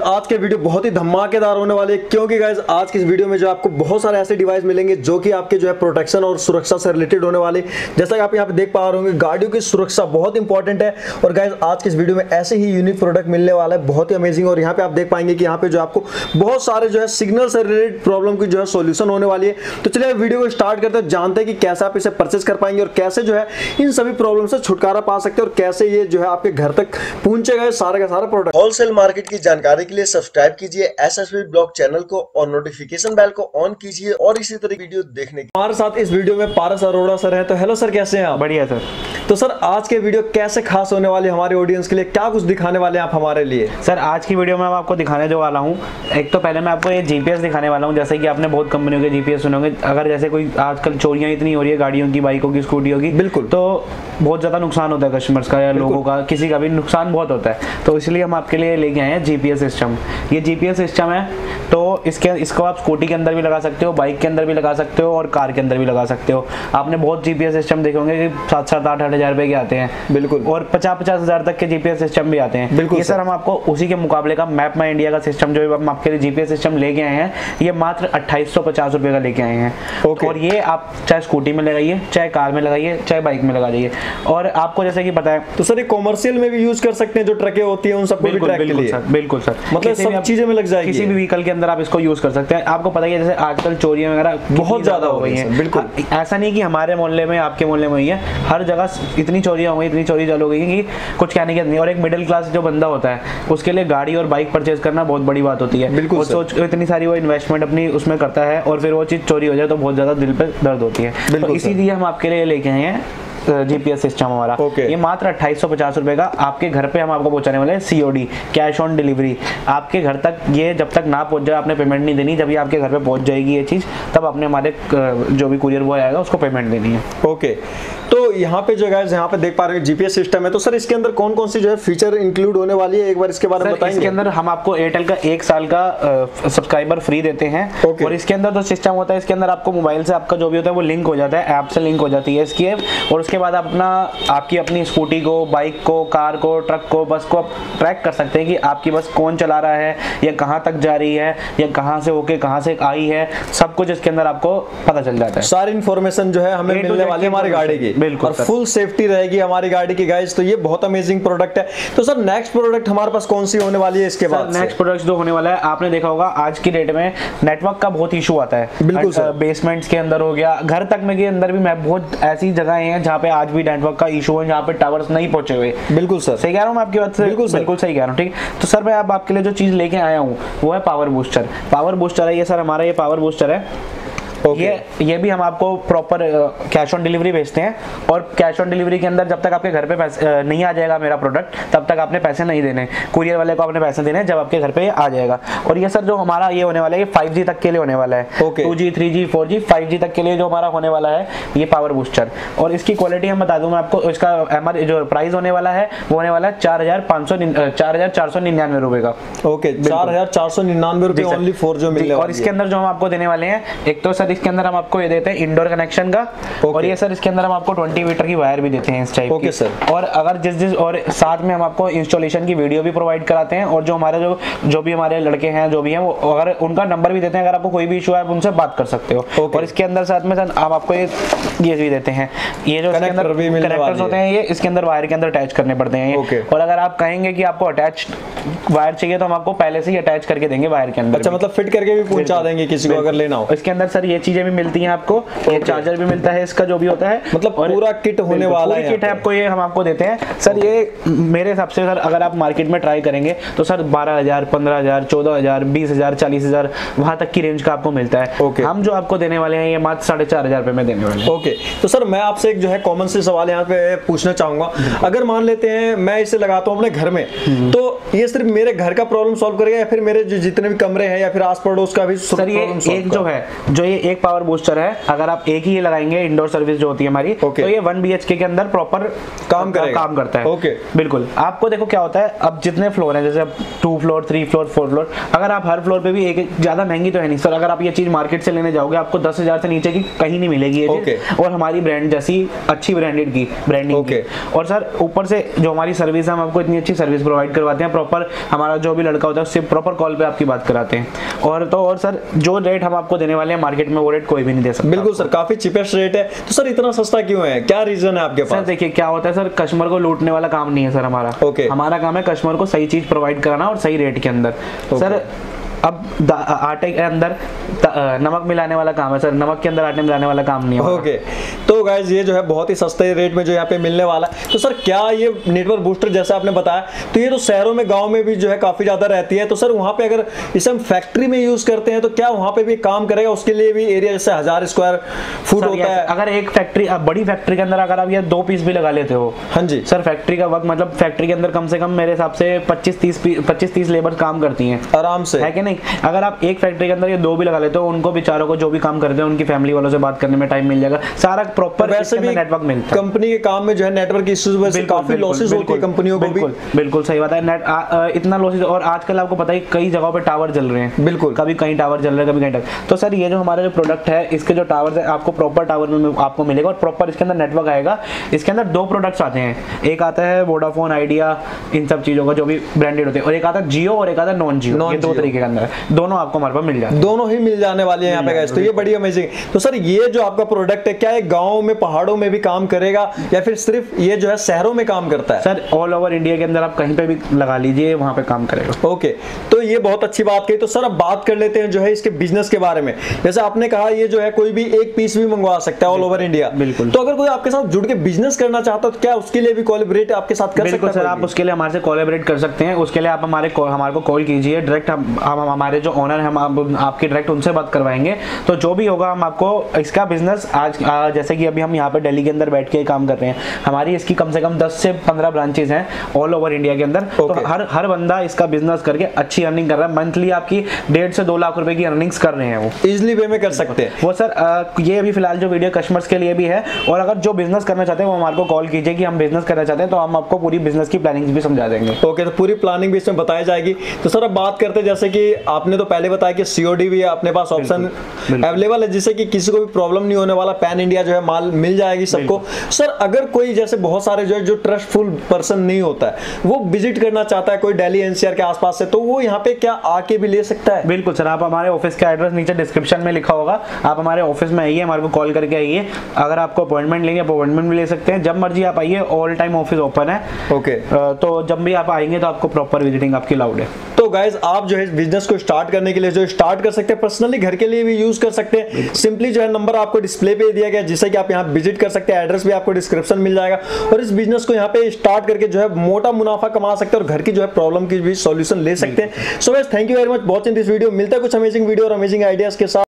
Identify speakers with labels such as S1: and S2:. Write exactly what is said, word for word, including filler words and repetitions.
S1: आज के वीडियो बहुत ही धमाकेदार होने वाले हैं, क्योंकि गाइज आज की इस वीडियो में जो आपको बहुत सारे ऐसे डिवाइस मिलेंगे जो कि आपके जो है प्रोटेक्शन और सुरक्षा से रिलेटेड होने वाले। जैसा कि आप यहाँ पे देख पा रहे होंगे, गाड़ियों की सुरक्षा बहुत इंपॉर्टेंट है और गाइज आज की इस वीडियो में ऐसे ही यूनिक प्रोडक्ट मिलने वाला है, बहुत ही अमेजिंग। और यहाँ पे आप देख पाएंगे कि यहाँ पे जो आपको बहुत सारे जो है सिग्नल से रिलेटेड प्रॉब्लम की जो है सोल्यूशन होने वाली है। तो चलिए वीडियो को स्टार्ट करते हैं, जानते हैं कि कैसे आप इसे परचेज कर पाएंगे और कैसे जो है इन सभी प्रॉब्लम से छुटकारा पा सकते हैं और कैसे ये जो है आपके घर तक पहुंचेगा सारे का सारा प्रोडक्ट। होलसेल मार्केट की जानकारी के लिए सब्सक्राइब कीजिए एसएसवी ब्लॉग चैनल को और नोटिफिकेशन बेल को ऑन कीजिए और इसी तरह वीडियो देखने के। हमारे साथ इस वीडियो में पारस अरोड़ा सर हैं। तो हेलो सर, कैसे हैं आप?
S2: बढ़िया सर।
S1: तो सर आज के वीडियो कैसे खास होने वाली हमारे ऑडियंस के लिए, क्या कुछ दिखाने वाले हैं आप हमारे लिए?
S2: सर आज की वीडियो में मैं आपको दिखाने जो वाला हूँ, एक तो पहले मैं आपको ये जीपीएस दिखाने वाला हूँ। जैसे कि आपने बहुत कंपनियों के जीपीएस सुने होंगे। अगर जैसे कोई आजकल चोरियां इतनी हो रही है गाड़ियों की, बाइकों की, स्कूटियों की,
S1: बिल्कुल,
S2: तो बहुत ज़्यादा नुकसान होता है कस्टमर्स का या लोगों का, किसी का भी नुकसान बहुत होता है। तो इसलिए हम आपके लिए लेके आए हैं जीपीएस सिस्टम। ये जीपीएस सिस्टम है तो इसके इसको आप स्कूटी के अंदर भी लगा सकते हो, बाइक के अंदर भी लगा सकते हो और कार के अंदर भी लगा सकते हो। आपने बहुत जीपीएस सिस्टम देखे होंगे कि सात सात आठ आठ हजार रुपए के आते हैं, बिल्कुल, और पचास पचास हजार तक के जीपीएस सिस्टम भी आते हैं, बिल्कुल। ये सर हम आपको उसी के मुकाबले का मैप माई इंडिया का सिस्टम जो हम आपके लिए जीपीएस सिस्टम लेके आए हैं, ये मात्र अट्ठाईस सौ पचास रुपए का लेके आए हैं। और ये आप चाहे स्कूटी में लगाइए, चाहे कार में लगाइए, चाहे बाइक में लगा दीजिए। और आपको जैसे कि पता है तो
S1: सर ये कॉमर्शियल में भी यूज कर सकते हैं, जो ट्रकें होती हैं उन सबको भी ट्रैक के लिए।
S2: सर बिल्कुल सर,
S1: मतलब सब चीजें में लग जाएगी,
S2: किसी भी व्हीकल के अंदर आप इसको यूज कर सकते हैं। आपको पता है जैसे आजकल चोरियां वगैरह
S1: बहुत ज्यादा हो गई हैं, बिल्कुल।
S2: ऐसा नहीं कि हमारे मोहल्ले में, आपके मोहल्ले में ही है, हर जगह इतनी चोरियां हो गई, इतनी चोरी चालू हो गई कि कुछ कहने की नहीं। और एक मिडिल क्लास जो बंदा होता है उसके लिए गाड़ी और बाइक परचेज करना बहुत बड़ी बात होती है, बिल्कुल। सोच इतनी सारी वो इन्वेस्टमेंट अपनी उसमें करता है और फिर वो चीज चोरी हो जाए तो बहुत ज्यादा दिल पे दर्द होती है। तो इसीलिए हम आपके लिए लेके आए हैं जीपीएस सिस्टम हमारा। okay. ये मात्र अट्ठाईस सौ पचास रुपए का आपके घर पे हम आपको पहुंचाने वाले हैं। सीओडी, कैश ऑन डिलीवरी, आपके घर तक। ये जब तक ना पहुंच जाए आपने पेमेंट नहीं देनी। जब ये आपके घर पे पहुंच जाएगी ये चीज, तब आपने हमारे जो भी कुरियर बॉय आएगा उसको पेमेंट देनी है।
S1: Okay okay. तो यहाँ पे जो गाइस यहाँ पे देख पा रहे हैं जीपीएस सिस्टम है, तो सर इसके अंदर कौन कौन सी जो है फीचर इंक्लूड होने वाली है, एक बार इसके बारे में बताएंगे?
S2: इसके अंदर हम आपको एयरटेल का एक साल का सब्सक्राइबर फ्री देते हैं। okay. और इसके अंदर जो सिस्टम होता है, इसके अंदर आपको मोबाइल से आपका जो भी होता है वो लिंक हो जाता है, ऐप से लिंक हो जाती है इसकी ऐप। और उसके बाद आप अपना आपकी अपनी स्कूटी को, बाइक को, कार को, ट्रक को, बस को आप ट्रैक कर सकते हैं कि आपकी बस कौन चला रहा है या कहाँ तक जा रही है या कहाँ से होके कहाँ से आई है, सब कुछ इसके अंदर आपको पता चल जाता है।
S1: सारी इन्फॉर्मेशन जो है हमें मिलने वाली है हमारी गाड़ी की, बिल्कुल, और फुल सेफ्टी रहेगी हमारी गाड़ी की गाइस। तो ये बहुत अमेजिंग प्रोडक्ट है। तो सर नेक्स्ट प्रोडक्ट हमारे पास कौन सी होने वाली है इसके बाद?
S2: नेक्स्ट प्रोडक्ट जो होने वाला है, आपने देखा होगा आज की डेट में नेटवर्क का बहुत इशू आता है,
S1: बिल्कुल सर।
S2: बेसमेंट्स के अंदर हो गया, घर तक में के अंदर भी मैं बहुत ऐसी जगह हैं जहाँ पे आज भी नेटवर्क का इशू है, जहाँ पे टावर्स नहीं पहुंचे हुए।
S1: बिल्कुल सर,
S2: सही कह रहा हूँ मैं आपकी बात से? बिल्कुल बिल्कुल सही कह रहा हूँ, ठीक। तो सर मैं अब आपके लिए जो चीज लेके आया हूँ वो है पावर बूस्टर। पावर बूस्टर है ये सर, हमारा ये पावर बूस्टर है। Okay. ये ये भी हम आपको प्रॉपर कैश ऑन डिलीवरी भेजते हैं और कैश ऑन डिलीवरी के अंदर जब तक आपके घर पे पैसे नहीं आ जाएगा मेरा प्रोडक्ट, तब तक आपने पैसे नहीं देने। कुरियर वाले को आपने पैसे देने जब आपके घर पे आ जाएगा। और ये सर जो हमारा ये होने वाला है, ये फाइव जी तक के लिए होने वाला है। Two G, three G, four G, five G तक के लिए जो हमारा होने वाला है ये पावर बूस्टर। और इसकी क्वालिटी हम बता दूं मैं आपको, इसका एमआर जो प्राइस होने वाला है वो होने वाला है चार हजार पाँच सौ चार हजार चार सौ निन्यानवे रुपए का।
S1: ओके, चार हजार चार सौ निन्यानवे रुपए ओनली फॉर जो मिलने वाला है।
S2: और इसके अंदर जो हम आपको देने वाले हैं, एक तो सर इसके अंदर हम आपको ये देते हैं इंडोर कनेक्शन का, और ये सर इसके अंदर हम आपको बीस मीटर की वायर भी देते हैं इस टाइप की सर। और अगर जिस जिस और साथ में हम आपको इंस्टॉलेशन की वीडियो भी प्रोवाइड कराते हैं। और जो हमारे जो जो भी हमारे लड़के हैं जो भी हैं वो, अगर उनका नंबर भी देते हैं, अगर आपको कोई भी इशू है आप उनसे बात कर सकते हो। और इसके अंदर साथ में सर आप आपको ये ये भी देते हैं, ये जो इसके अंदर कनेक्टर्स होते हैं, ये इसके अंदर वायर के अंदर अटैच करने पड़ते हैं ये। और अगर आप कहेंगे कि आपको अटैच वायर चाहिए तो हम आपको पहले से ही अटैच करके देंगे वायर के अंदर।
S1: अच्छा, मतलब फिट करके भी पहुंचा देंगे किसी को अगर लेना हो।
S2: इसके अंदर सर ये चीजें भी मिलती हैं आपको, एक चार्जर भी मिलता है इसका जो भी होता है,
S1: मतलब पूरा किट होने वाला है।
S2: किट है आपको, ये हम आपको देते हैं सर। ये मेरे हिसाब से सर अगर आप मार्केट में ट्राई करेंगे तो सर बारह हजार, पंद्रह हजार, चौदह हजार, बीस हजार, चालीस हजार वहां तक की रेंज का आपको मिलता है। okay. हम जो आपको देने वाले हैं ये मात्र साढ़े चार हजार रुपए में देने वाले हैं।
S1: Okay okay. तो सर मैं आपसे एक जो है कॉमन से सवाल यहाँ पे पूछना चाहूंगा। अगर मान लेते हैं मैं इसे लगाता हूँ अपने घर में, तो ये सिर्फ मेरे घर का प्रॉब्लम सॉल्व करेगा या फिर मेरे जो जितने भी कमरे हैं या फिर आस पड़ोस का भी?
S2: सर ये एक जो है जो ये एक पावर बूस्टर है, अगर आप एक ही लगाएंगे इंडोर सर्विस जो होती है हमारी,
S1: okay.
S2: तो ये वन बी एच के अंदर प्रॉपर
S1: काम करेगा,
S2: काम करता है।
S1: okay.
S2: बिल्कुल। आपको देखो क्या होता है, अब जितने फ्लोर हैं, जैसे अब two floor three floor four floor, अगर आप हर फ्लोर पे भी एक, ज्यादा महंगी तो है नहीं सर, अगर आप ये चीज मार्केट से लेने जाओगे आपको दस हजार से नीचे की कहीं नहीं मिलेगी ये
S1: okay.
S2: चीज, और हमारी ब्रांड जैसी अच्छी ब्रांडेड की ब्रांडिंग
S1: okay.
S2: की। और सर ऊपर से जो हमारी सर्विस है, हम आपको इतनी अच्छी सर्विस प्रोवाइड करवाते हैं, प्रॉपर हमारा जो भी लड़का होता है उससे प्रॉपर कॉल पे आपकी बात कराते हैं। और तो और सर जो रेट हम आपको देने वाले हैं मार्केट में वो रेट कोई भी नहीं दे सकता।
S1: बिल्कुल सर, काफी चीपेस्ट रेट है। तो सर इतना सस्ता क्यों है, क्या रीजन है आपके पास?
S2: सर देखिए क्या होता है सर, कस्टमर को लूटने वाला काम नहीं है सर हमारा।
S1: okay.
S2: हमारा काम है कस्टमर को सही चीज प्रोवाइड कराना और सही रेट के अंदर। okay. सर अब आटे के अंदर नमक मिलाने वाला काम है सर, नमक के अंदर आटे मिलाने वाला काम नहीं है।
S1: Okay okay. तो गाइज ये जो है बहुत ही सस्ते रेट में जो यहाँ पे मिलने वाला है। तो सर क्या ये नेटवर्क बूस्टर जैसे आपने बताया, तो ये तो शहरों में गांव में भी जो है काफी ज्यादा रहती है, तो सर वहाँ पे अगर इसे हम फैक्ट्री में यूज करते हैं तो क्या वहाँ पे भी काम करेगा? उसके लिए भी एरिया जैसे हजार स्क्वायर फुट होता है।
S2: अगर एक फैक्ट्री, बड़ी फैक्ट्री के अंदर अगर आप ये दो पीस भी लगा लेते हो,
S1: हाँ जी
S2: सर, फैक्ट्री का वक्त मतलब फैक्ट्री के अंदर कम से कम मेरे हिसाब से पच्चीस तीस पच्चीस तीस लेबर काम करती हैं
S1: आराम से,
S2: है कि नहीं? अगर आप एक फैक्ट्री के अंदर ये दो भी लगा लेते हो, उनको बेचारों को जो भी काम करते हैं उनकी फैमिली वालों से बात करने में टाइम मिल जाएगा, सारा प्रॉपर
S1: वैसे भी
S2: नेटवर्क मिलता है।
S1: कंपनी के काम में जो है नेटवर्क इश्यूज वजह से काफी लॉसेस होती है कंपनियों को भी।
S2: बिल्कुल सही बात है, नेट आ, आ, इतना लॉसेस। और आजकल आपको पता है कई जगहों पे टावर जल रहे हैं,
S1: बिल्कुल,
S2: कभी कहीं टावर जल रहे हैं कभी कहीं टावर। तो सर ये जो हमारा जो प्रोडक्ट है, इसके जो टावर है आपको प्रॉपर टावर में आपको मिलेगा और प्रॉपर इसके अंदर नेटवर्क आएगा। इसके अंदर दो प्रोडक्ट्स आते हैं, एक आता है वोडाफोन आइडिया, इन सब चीजों का जो भी ब्रांडेड होते हैं, और एक आता है जियो और एक आता है नॉन जियो। ये दो तरीके के अंदर दोनों आपको हमारे पास मिल जाते हैं,
S1: दोनों ही मिल जाने वाले हैं यहाँ पे गाइस। तो ये बड़ी अमेजिंग। तो सर ये जो आपका प्रोडक्ट है क्या ये गाँव में पहाड़ों में भी काम करेगा या फिर सिर्फ ये जो है शहरों में काम करता है?
S2: सर ऑल ओवर इंडिया के अंदर आप कहीं पे भी लगा लीजिए, वहाँ पे काम करेगा।
S1: ओके, तो ये बहुत अच्छी बात कही। तो सर अब बात कर लेते हैं जो है इसके बिजनेस के बारे में। जैसे आपने कहा ये जो है कोई भी एक पीस भी मंगवा सकता है ऑल ओवर इंडिया।
S2: बिल्कुल।
S1: तो अगर कोई आपके साथ जुड़ के बिजनेस करना चाहता है तो क्या उसके लिए भी कोलैबोरेट आपके साथ कर सकते हैं?
S2: बिल्कुल सर, आप उसके लिए हमारे से कोलैबोरेट कर सकते हैं। उसके लिए आप हमारे हमारे को कॉल कीजिए डायरेक्ट, हम हमारे जो ओनर हैं हम आपकी डायरेक्ट उनसे बात करवाएंगे। तो जो भी होगा हम आपको इसका बिजनेस आज आ, जैसे कि अभी हम यहाँ पे दिल्ली के अंदर बैठ के काम कर रहे हैं, हमारी इसकी कम से कम दस से पंद्रह ब्रांचेज हैं ऑल ओवर इंडिया के अंदर।
S1: okay.
S2: तो हर हर बंदा इसका बिजनेस करके अच्छी अर्निंग कर रहा है, मंथली आपकी डेढ़ से दो लाख रुपए की अर्निंग्स कर रहे हैं, वो
S1: इजिली वे में कर सकते हैं
S2: वो सर। आ, ये अभी फिलहाल जो वीडियो कस्टमर्स के लिए भी है, और अगर जो बिजनेस करना चाहते हैं वो हमारे को कॉल कीजिए कि हम बिजनेस करना चाहते हैं, तो हम आपको पूरी बिजनेस की प्लानिंग भी समझा देंगे।
S1: ओके okay, तो पूरी प्लानिंग भी इसमें बताई जाएगी। तो सर अब बात करते हैं, जैसे कि आपने तो पहले बताया कि सीओडी भी अपने पास ऑप्शन अवेलेबल है, जिससे कि किसी को भी प्रॉब्लम नहीं होने वाला, पैन इंडिया जो है माल मिल जाएगी सबको। सर अगर कोई जैसे बहुत सारे जो जो ट्रस्टफुल पर्सन नहीं होता है वो विजिट करना चाहता है कोई दिल्ली एनसीआर के आसपास से, तो वो यहाँ पे क्या आके भी ले सकता है?
S2: बिल्कुल सर, आप हमारे ऑफिस का एड्रेस नीचे डिस्क्रिप्शन में लिखा होगा, आप हमारे ऑफिस में आइए, हमारे को कॉल करके आइए। अगर आपको अपॉइंटमेंट लेंगे अपॉइंटमेंट भी ले सकते हैं, जब मर्जी आप आइए, ऑल टाइम ऑफिस ओपन है।
S1: ओके,
S2: तो जब भी आप आएंगे तो आपको प्रॉपर विजिटिंग आपकी अलाउड है।
S1: तो गाइज आप जो है बिजनेस को स्टार्ट करने के लिए जो स्टार्ट कर सकते हैं, पर्सनली घर के लिए भी यूज कर सकते हैं। सिंपली जो है नंबर आपको डिस्प्ले पे दिया गया जिससे कि आप यहाँ विजिट कर सकते हैं, एड्रेस भी आपको डिस्क्रिप्शन मिल जाएगा, और इस बिजनेस को यहाँ पे स्टार्ट करके जो है मोटा मुनाफा कमा सकते हैं और घर की जो है प्रॉब्लम की भी सॉल्यूशन ले सकते हैं। So guys thank you very much watching this video. मिलता है कुछ अमेजिंग वीडियो और अमेजिंग आइडियाज के साथ।